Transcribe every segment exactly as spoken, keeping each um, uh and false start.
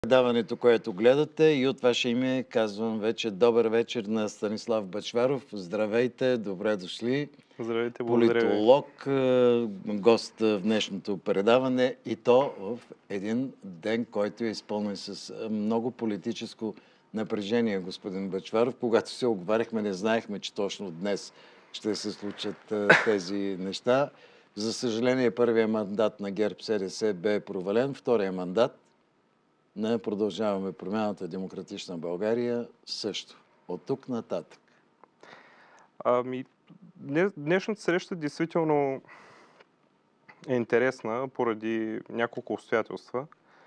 Предаването, което гледате, и от ваше име казвам вече добър вечер на Станислав Бъчваров. Здравейте, добре дошли. Здравейте, благодаря ви. Политолог, е, гост в днешното предаване, и то в един ден, който е изпълнен с много политическо напрежение, господин Бъчваров. Когато се оговаряхме, не знаехме, че точно днес ще се случат е, тези неща. За съжаление, първият мандат на ГЕРБ-СДС бе провален, втория мандат не Продължаваме промяната, Демократична България също. От тук нататък. Ами, днешната среща действително е интересна поради няколко обстоятелства.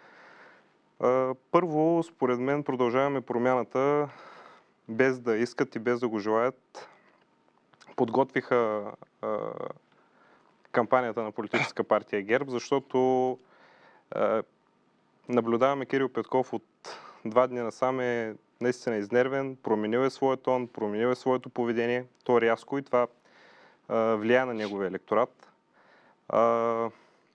Първо, според мен, Продължаваме промяната, без да искат и без да го желаят, подготвиха а, кампанията на политическа партия ГЕРБ, защото а, наблюдаваме Кирил Петков от два дни насам е наистина изнервен, променил е своя тон, променил е своето поведение, то е рязко и това а, влияе на неговия електорат. А,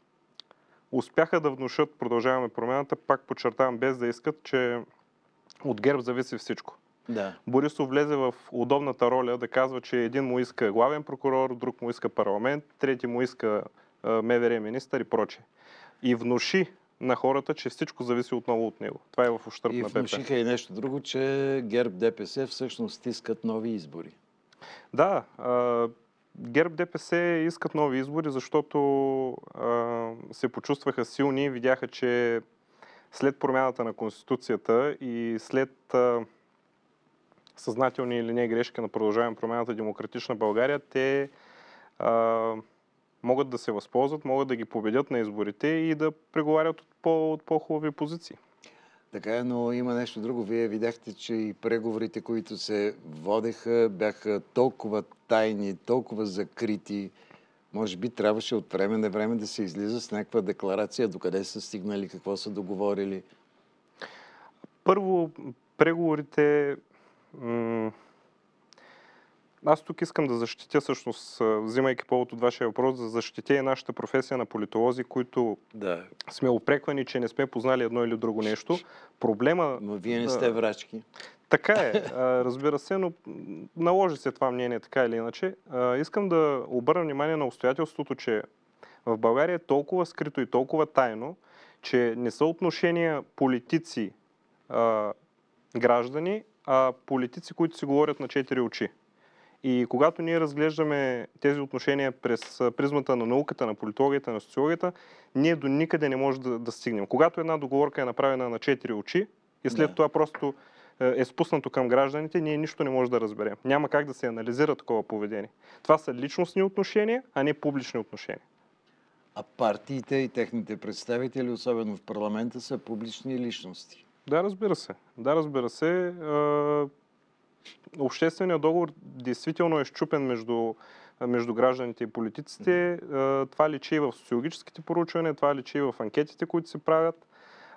успяха да внушат, Продължаваме промяната, пак подчертавам, без да искат, че от ГЕРБ зависи всичко. Да. Борисов влезе в удобната роля да казва, че един му иска главен прокурор, друг му иска парламент, трети му иска а, МВР министър и прочее. И внуши на хората, че всичко зависи отново от него. Това е в ущърб на БП. И внушиха и нещо друго, че ГЕРБ-ДПС всъщност искат нови избори. Да, ГЕРБ-ДПС искат нови избори, защото а, се почувстваха силни и видяха, че след промяната на Конституцията и след а, съзнателни или не грешки на Продължаваме промяната Демократична България, те а, могат да се възползват, могат да ги победят на изборите и да преговарят от, по, от по-хубави позиции. Така е, но има нещо друго. Вие видяхте, че и преговорите, които се водеха, бяха толкова тайни, толкова закрити. Може би трябваше от време на време да се излиза с някаква декларация, докъде са стигнали, какво са договорили. Първо, преговорите... М- Аз тук искам да защитя, всъщност, взимайки повод от вашия въпрос, да защитя и нашата професия на политолози, които да. сме упреквани, че не сме познали едно или друго нещо. Проблема... Но вие не сте врачки. Така е, разбира се, но наложи се това мнение така или иначе. Искам да обърна внимание на обстоятелството, че в България е толкова скрито и толкова тайно, че не са отношения политици-граждани, а политици, които си говорят на четири очи. И когато ние разглеждаме тези отношения през призмата на науката, на политологията, на социологията, ние до никъде не можем да, да стигнем. Когато една договорка е направена на четири очи и след да. това просто е спуснато към гражданите, ние нищо не можем да разберем. Няма как да се анализира такова поведение. Това са личностни отношения, а не публични отношения. А партиите и техните представители, особено в парламента, са публични личности. Да, разбира се. Да, разбира се. Общественият договор действително е счупен между, между гражданите и политиците. Това личи и в социологическите проучвания, това личи и в анкетите, които се правят.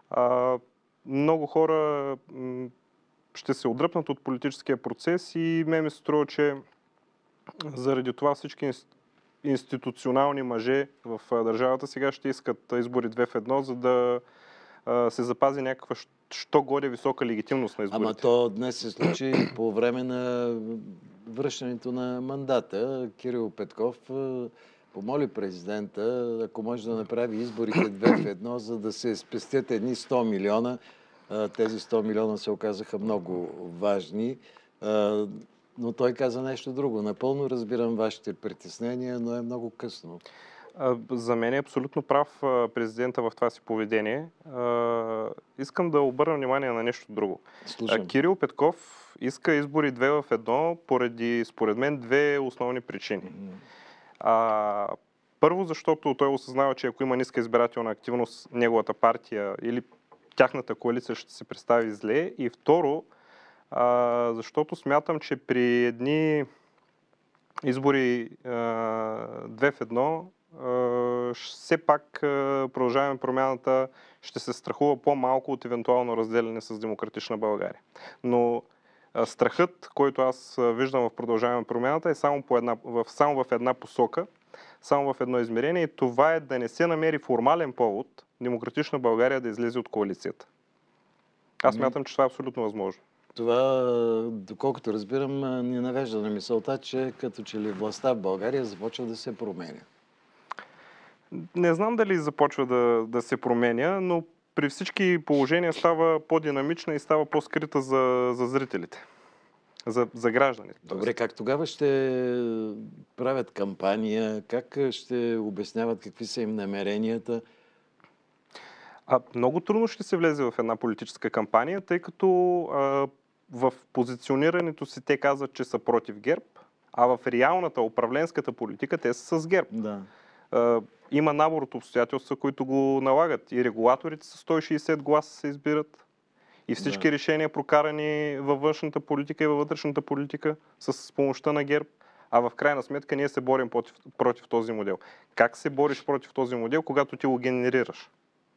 Много хора ще се отдръпнат от политическия процес и ме ми се струва, че заради това всички институционални мъже в държавата сега ще искат избори две в едно, за да се запази някаква що годе висока легитимност на изборите. Ама то днес се случи по време на връщането на мандата. Кирил Петков помоли президента, ако може да направи изборите две в едно, за да се спестят едни сто милиона. Тези сто милиона се оказаха много важни. Но той каза нещо друго. Напълно разбирам вашите притеснения, но е много късно. За мен е абсолютно прав президента в това си поведение. Искам да обърна внимание на нещо друго. Слушам. Кирил Петков иска избори две в едно поради, според мен, две основни причини. Mm-hmm. Първо, защото той осъзнава, че ако има ниска избирателна активност, неговата партия или тяхната коалиция ще се представи зле. И второ, защото смятам, че при едни избори две в едно все пак Продължаваме промяната ще се страхува по-малко от евентуално разделяне с Демократична България. Но страхът, който аз виждам в Продължаваме промяната, е само, по една, в, само в една посока, само в едно измерение, и това е да не се намери формален повод Демократична България да излезе от коалицията. Аз смятам, че това е абсолютно възможно. Това, доколкото разбирам, ни навежда на мисълта, че като че ли властта в България започва да се променя. Не знам дали започва да, да се променя, но при всички положения става по-динамична и става по-скрита за, за зрителите, за, за гражданите. Добре, как тогава ще правят кампания, как ще обясняват какви са им намеренията? А, много трудно ще се влезе в една политическа кампания, тъй като а, в позиционирането си те казват, че са против ГЕРБ, а в реалната управленската политика те са с ГЕРБ. Да. А, има набор от обстоятелства, които го налагат. И регулаторите с сто и шейсет гласа се избират. И всички Да. решения, прокарани във външната политика и във вътрешната политика, с помощта на ГЕРБ. А в крайна сметка ние се борим против, против този модел. Как се бориш против този модел, когато ти го генерираш?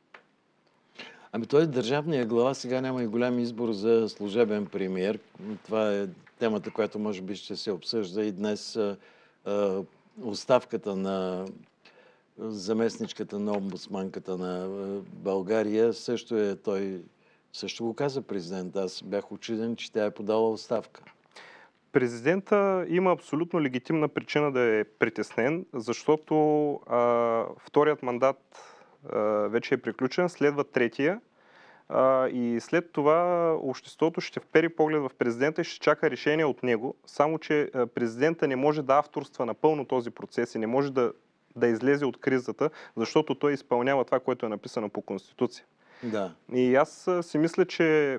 Ами той държавният глава сега няма и голям избор за служебен премиер. Това е темата, която може би ще се обсъжда и днес. А, а, оставката на заместничката на омбудсманката на България също е той. Също го каза президент. Аз бях учуден, че тя е подала оставка. Президента има абсолютно легитимна причина да е притеснен, защото а, вторият мандат а, вече е приключен, следва третия а, и след това обществото ще впери поглед в президента и ще чака решение от него, само че президента не може да авторства напълно този процес и не може да, да излезе от кризата, защото той изпълнява това, което е написано по Конституция. Да. И аз си мисля, че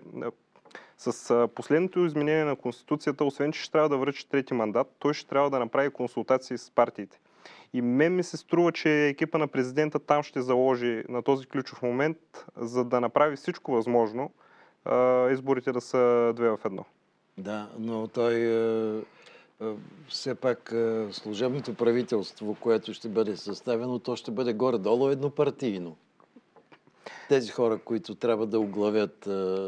с последното изменение на Конституцията, освен че ще трябва да връчи трети мандат, той ще трябва да направи консултации с партиите. И мен ми се струва, че екипа на президента там ще заложи на този ключов момент, за да направи всичко възможно изборите да са две в едно. Да, но той все пак служебното правителство, което ще бъде съставено, то ще бъде горе-долу еднопартийно. Тези хора, които трябва да оглавят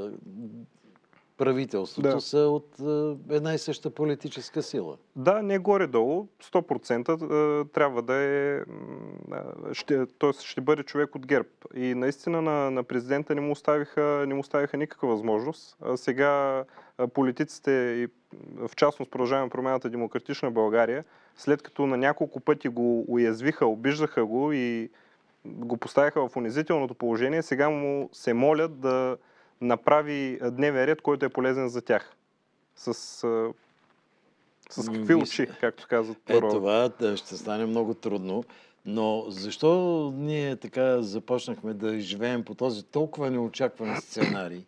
правителството, да. са от една и съща политическа сила. Да, не горе-долу, сто процента трябва да е, ще, т.е. ще бъде човек от ГЕРБ. И наистина на, на президента не му оставиха, не му оставиха никаква възможност. А сега политиците и в частност Продължаваме промяната Демократична България, след като на няколко пъти го уязвиха, обиждаха го и го поставяха в унизителното положение, сега му се молят да направи дневен ред, който е полезен за тях. С, с какви очи, както казват. Е, това ще стане много трудно. Но защо ние така започнахме да живеем по този толкова неочакван сценарий?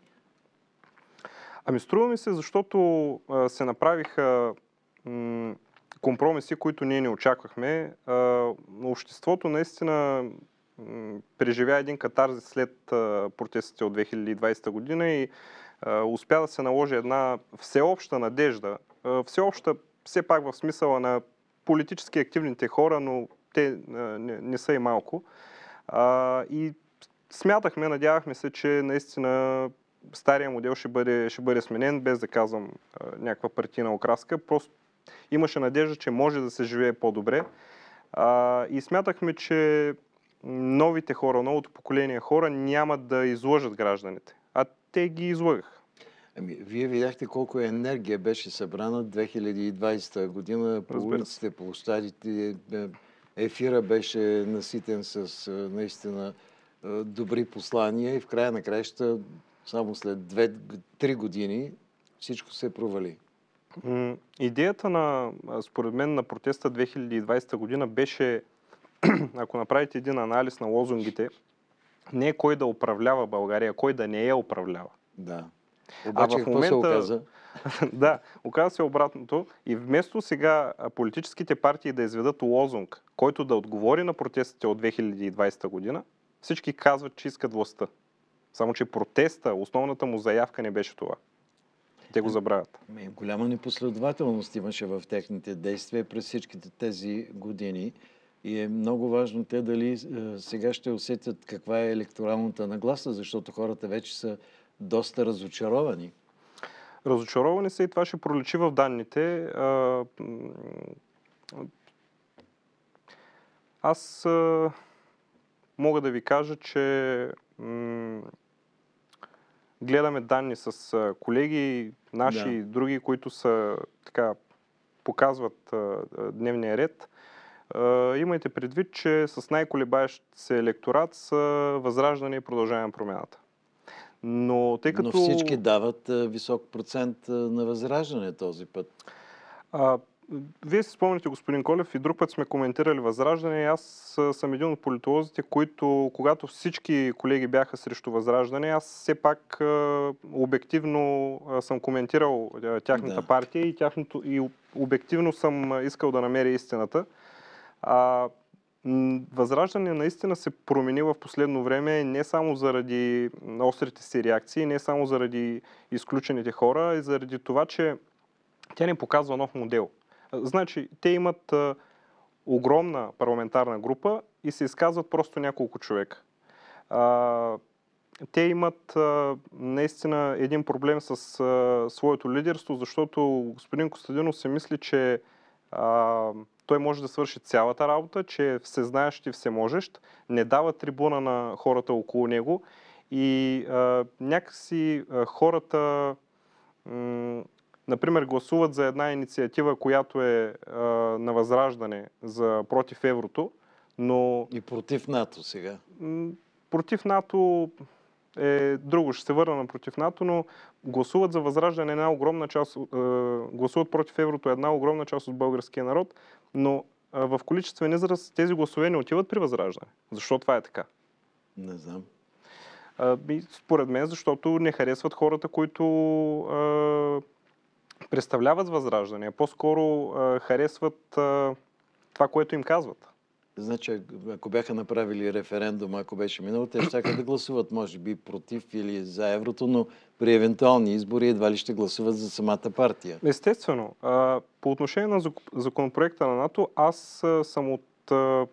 Ами струва ми се, защото а, се направиха м- компромиси, които ние не очаквахме. А, обществото наистина преживя един катарзис след а, протестите от две хиляди и двадесета година и а, успя да се наложи една всеобща надежда. А, всеобща все пак в смисъла на политически активните хора, но те а, не, не са и малко. А, и смятахме, надявахме се, че наистина стария модел ще бъде, ще бъде сменен, без да казвам а, някаква партийна окраска. Просто имаше надежда, че може да се живее по-добре. А, и смятахме, че новите хора, новото поколение хора няма да излъжат гражданите. А те ги излъгаха. Ами, вие видяхте колко енергия беше събрана две хиляди и двадесета година по улиците, площадите. Ефира беше наситен с наистина добри послания и в края на краища само след две-три години всичко се провали. Идеята на, според мен, на протеста две хиляди и двадесета година беше, ако направите един анализ на лозунгите, не е кой да управлява България, кой да не я управлява. Да. Обаче, а в момента, се оказа? Да, оказа се обратното. И вместо сега политическите партии да изведат лозунг, който да отговори на протестите от две хиляди и двадесета година, всички казват, че искат властта. Само че протеста, основната му заявка не беше това. Те го забравят. Голяма непоследователност имаше в техните действия през всичките тези години. И е много важно те дали сега ще усетят каква е електоралната нагласа, защото хората вече са доста разочаровани. Разочаровани са и това ще проличи в данните. Аз мога да ви кажа, че гледаме данни с колеги, наши Да. и други, които са, така, показват а, дневния ред. А, имайте предвид, че с най-колебаещ се електорат са Възраждане и Продължаваме промяната. Но тъй като... Но всички дават а, висок процент а, на Възраждане този път. А, вие си спомняте, господин Колев, и друг път сме коментирали Възраждане. Аз а, съм един от политолозите, които, когато всички колеги бяха срещу Възраждане, аз все пак а, обективно а, съм коментирал а, тяхната Да. партия и, тяхното, и обективно съм искал да намеря истината. А, м, Възраждане наистина се промени в последно време не само заради острите си реакции, не само заради изключените хора, а и заради това, че тя ни показва нов модел. Значи, те имат а, огромна парламентарна група и се изказват просто няколко човека. А, те имат а, наистина един проблем с а, своето лидерство, защото господин Костадинов се мисли, че а, той може да свърши цялата работа, че е всезнаещ и всеможещ, не дава трибуна на хората около него и а, някакси а, хората м- например, гласуват за една инициатива, която е а, на Възраждане за против еврото, но... И против НАТО сега. М- против НАТО е друго, ще се върна на против НАТО, но гласуват за Възраждане една огромна част, а, гласуват против еврото една огромна част от българския народ, но а, в количествен израз тези гласове не отиват при Възраждане. Защо това е така? Не знам. А, и според мен, защото не харесват хората, които а, представляват Възраждане, по-скоро а, харесват а, това, което им казват. Значи, ако бяха направили референдум, ако беше минало, те ще да гласуват, може би, против или за еврото, но при евентуални избори едва ли ще гласуват за самата партия. Естествено. А, по отношение на законопроекта на НАТО, аз а, съм от а,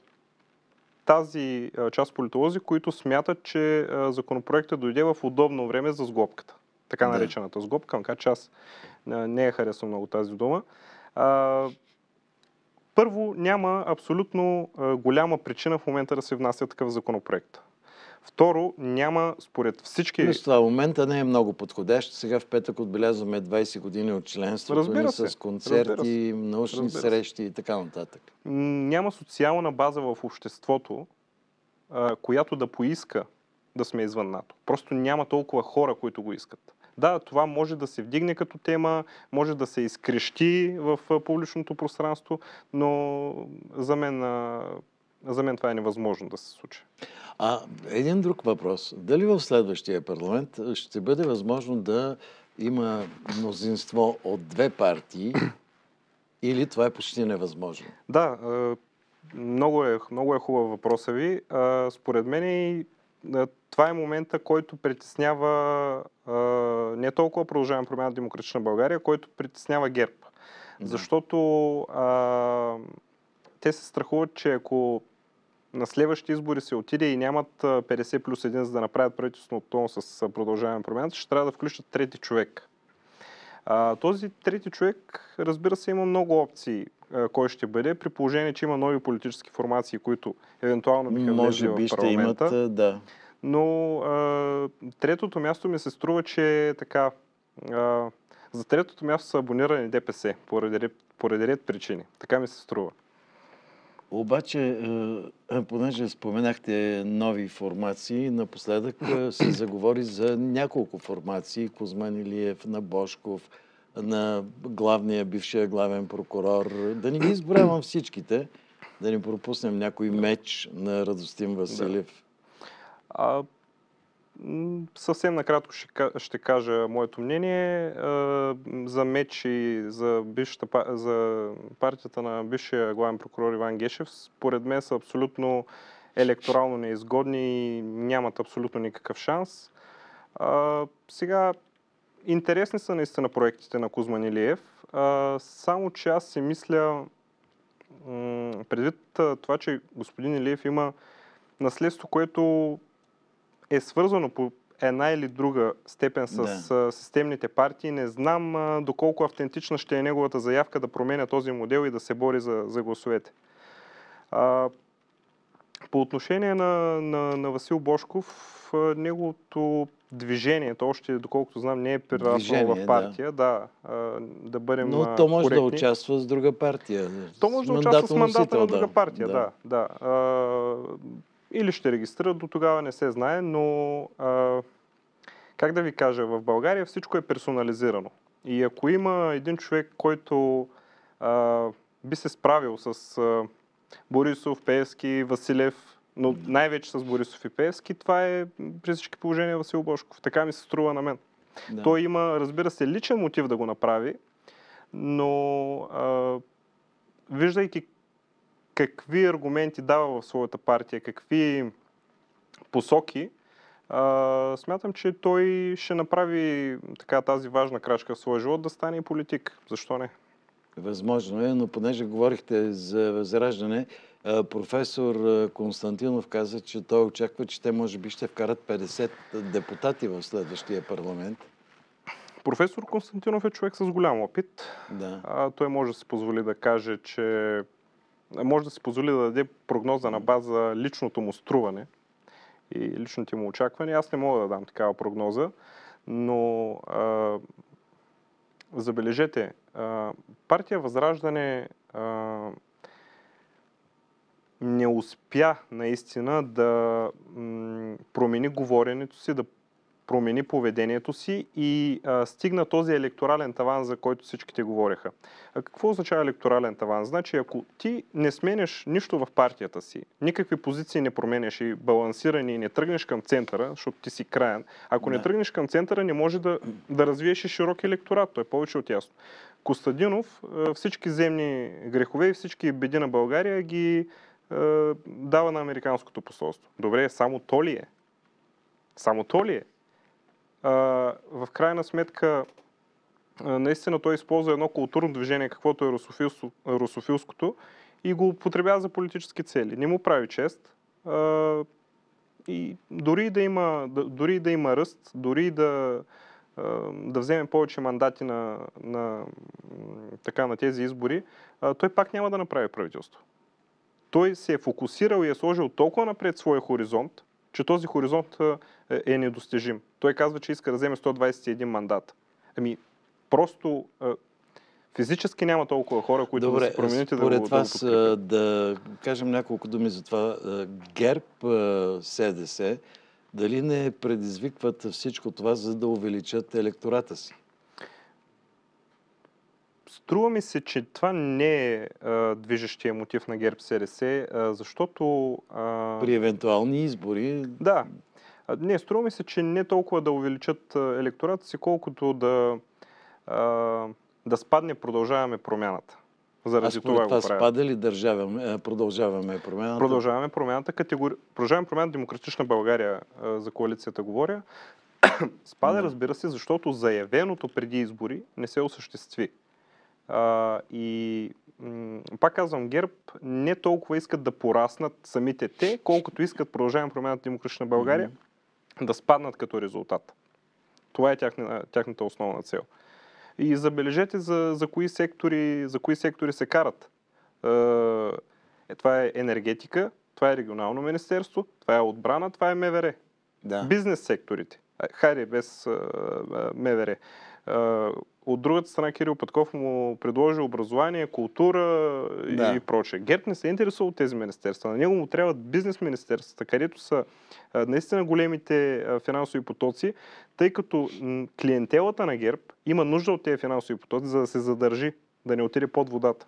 тази а, част политолози, които смятат, че а, законопроектът дойде в удобно време за сглобката. Така Да. наречената сглобка, макар че аз а, не я харесвам много тази дума. А, Първо, няма абсолютно а, голяма причина в момента да се внася такъв законопроект. Второ, няма според всички... Плюс това момента не е много подходящ. Сега в петък отбелязваме двайсет години от членството Разбира ни се, с концерти, разбира се. научни Разбира се. срещи и така нататък. Няма социална база в обществото, а, която да поиска да сме извън НАТО. Просто няма толкова хора, които го искат. Да, това може да се вдигне като тема, може да се изкрещи в а, публичното пространство, но за мен, а, за мен това е невъзможно да се случи. А един друг въпрос. Дали в следващия парламент ще бъде възможно да има мнозинство от две партии или това е почти невъзможно? Да, а, много е, много е хубав въпроса ви. А, според мен и това е момента, който притеснява а, не толкова Продължаваме промяната Демократична България, който притеснява ГЕРБ. Да. Защото а, те се страхуват, че ако на следващите избори се отиде и нямат петдесет плюс един, за да направят правителство отново с Продължаваме промяната, ще трябва да включат трети човек. А, този трети човек, разбира се, има много опции а, кой ще бъде, при положение, че има нови политически формации, които евентуално биха влезли в Може би парламента. ще имат, да. Но а, третото място ми се струва, че така. А, за третото място са абонирани ДПС, поради, поради ред причини. Така ми се струва. Обаче, понеже споменахте нови формации, напоследък се заговори за няколко формации. Кузман Илиев, на Божков, на главния, бившия главен прокурор. Да не ги изборявам всичките, да не пропуснем някой меч на Радостин Василев. Да. А, съвсем накратко ще, ще кажа моето мнение а, за меч и за, бившата, за партията на бившия главен прокурор Иван Гешев. Според мен са абсолютно електорално неизгодни и нямат абсолютно никакъв шанс. А, сега, интересни са наистина проектите на Кузман Илиев, а, само че аз си мисля, м- предвид това, че господин Илиев има наследство, което е свързано по една или друга степен с да. системните партии. Не знам а, доколко автентична ще е неговата заявка да променя този модел и да се бори за, за гласовете. А, По отношение на, на, на Васил Божков, неговото движение, то още, доколкото знам, не е прераснало в партия, да, да, да бъдем Но то може коректни. да участва с друга партия. То може да участва с мандата на друга партия, да. да, да. А, или ще регистрира, до тогава не се знае, но а, как да ви кажа, в България всичко е персонализирано. И ако има един човек, който а, би се справил с а, Борисов, Пеевски, Василев, но най-вече с Борисов и Пеевски, това е при всички положения Васил Божков. Така ми се струва на мен. Да. Той има, разбира се, личен мотив да го направи, но а, виждайки какви аргументи дава в своята партия, какви посоки, а, смятам, че той ще направи така тази важна крачка в своя живот да стане и политик. Защо не? Възможно е, но понеже говорихте за Възраждане, професор Константинов каза, че той очаква, че те може би ще вкарат петдесет депутати в следващия парламент. Професор Константинов е човек с голям опит. Да. А, той може да си позволи да каже, че може да си позволи да даде прогноза на база личното му струване и личните му очаквания. Аз не мога да дам такава прогноза, но а, забележете, а, партия Възраждане а, не успя наистина да м, промени говоренето си, да промени поведението си и а, стигна този електорален таван, за който всичките говореха. А какво означава електорален таван? Значи, ако ти не сменяш нищо в партията си, никакви позиции не променяш и балансирани и не тръгнеш към центъра, защото ти си краен, ако да. не тръгнеш към центъра, не може да, да развиеш и широк електорат. Той е повече от ясно. Костадинов всички земни грехове и всички беди на България ги е, дава на американското посолство. Добре, само то ли е? Само то ли е? Uh, в крайна сметка, uh, наистина той използва едно културно движение, каквото е русофилско, русофилското, и го употребява за политически цели. Не му прави чест. Uh, и дори да има, да, дори да има ръст, дори да, uh, да вземе повече мандати на, на, така, на тези избори, uh, той пак няма да направи правителство. Той се е фокусирал и е сложил толкова напред своя хоризонт, че този хоризонт е недостижим. Той казва, че иска да вземе сто двадесет и един мандат. Ами, просто физически няма толкова хора, които Добре, да се променят и да го според вас, да, да кажем няколко думи за това. ГЕРБ, СДС, дали не предизвикват всичко това, за да увеличат електората си? Струва ми се, че това не е а, движещия мотив на ГЕРБ-СДС, а, защото... А... При евентуални избори... Да. А, не, струва ми се, че не толкова да увеличат електората си, колкото да, а, да спадне продължаваме промяната. Заради а това го правят. спада ли държаваме, продължаваме промяната? Продължаваме промяната. Категори... Продължаваме промяната Демократична България, а, за коалицията говоря. Спада, да. Разбира се, защото заявеното преди избори не се осъществи. Uh, и м- пак казвам, ГЕРБ не толкова искат да пораснат самите те, колкото искат продължаваме промяната Демократична България mm-hmm. да спаднат като резултат. Това е тяхна, тяхната основна цел. И забележете за, за, кои, сектори, за кои сектори се карат. Uh, е, това е енергетика, това е регионално министерство, това е отбрана, това е МВР. Да. Бизнес секторите. Хайде, без uh, МВР. Uh, От другата страна Кирил Петков му предложи образование, култура да. и прочее. ГЕРБ не се интересува от тези министерства. На него му трябват бизнес министерствата, където са а, наистина големите а, финансови потоци, тъй като м, клиентелата на ГЕРБ има нужда от тези финансови потоци, за да се задържи, да не отиде под водата.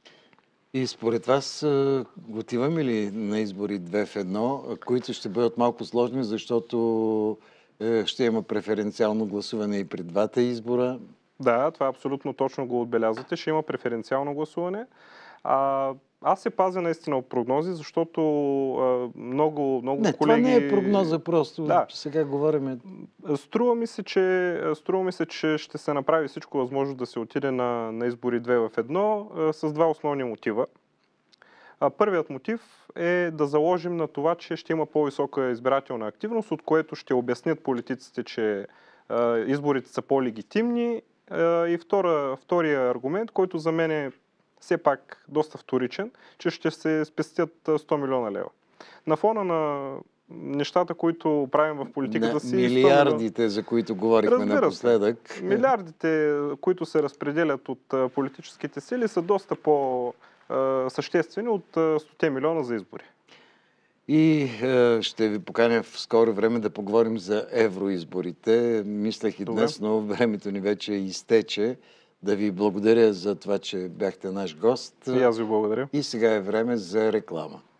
И според вас отиваме ли на избори две в едно, които ще бъдат малко сложни, защото ще има преференциално гласуване и при двата избора? Да, това абсолютно точно го отбелязвате. Ще има преференциално гласуване. А, аз се пазя наистина от прогнози, защото а, много, много не, колеги... Това не е прогноза, просто да. Сега говорим... Струва ми се, че, струва ми се, че ще се направи всичко възможно да се отиде на, на избори две в едно а, с два основни мотива. А, първият мотив е да заложим на това, че ще има по-висока избирателна активност, от което ще обяснят политиците, че а, изборите са по-легитимни. И втора, втория аргумент, който за мен е все пак доста вторичен, че ще се спестят сто милиона лева. На фона на нещата, които правим в политиката на си... милиардите, да... за които говорихме Разбира напоследък. Се. Милиардите, които се разпределят от а, политическите сили, са доста по-съществени от а, сто милиона за избори. И е, ще ви поканя в скоро време да поговорим за евроизборите. Мислех и днес, но времето ни вече изтече. Да ви благодаря за това, че бяхте наш гост. И аз ви благодаря. И сега е време за реклама.